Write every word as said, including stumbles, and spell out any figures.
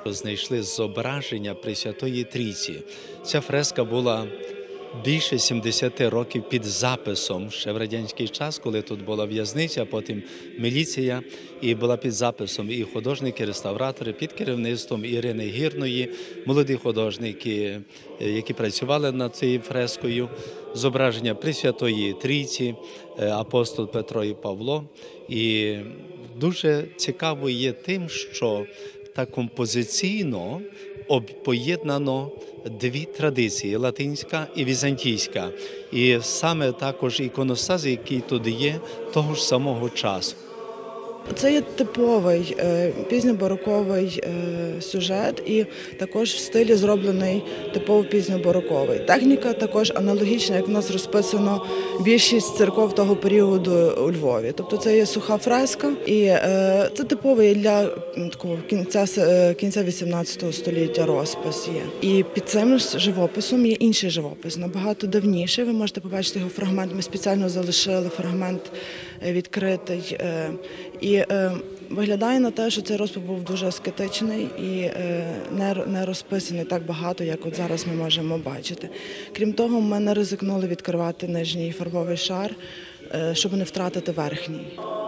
фреску знайшли зображення Пресвятої Трійці. Ця фреска була більше сімдесяти років під записом, ще в радянський час, коли тут була в'язниця, а потім міліція, і була під записом і художники-реставратори під керівництвом Ірини Гірної, молоді художники, які працювали над цією фрескою, зображення Пресвятої Трійці, апостол Петро і Павло. І дуже цікаво є тим, що так композиційно поєднано дві традиції – латинська і візантійська. І саме також іконостас, який тут є, того ж самого часу. Це є типовий пізньобароковий сюжет і також в стилі зроблений типово пізньобароковий. Техніка також аналогічна, як в нас розписано більшість церков того періоду у Львові. Тобто це є суха фреска і це типовий для такого кінця, кінця вісімнадцятого століття розпис є. І під цим живописом є інший живопис, набагато давніший. Ви можете побачити його фрагмент, ми спеціально залишили фрагмент відкритий. І е, виглядає на те, що цей розпис був дуже аскетичний і е, не, не розписаний так багато, як от зараз ми можемо бачити. Крім того, ми не ризикнули відкривати нижній фарбовий шар, е, щоб не втратити верхній.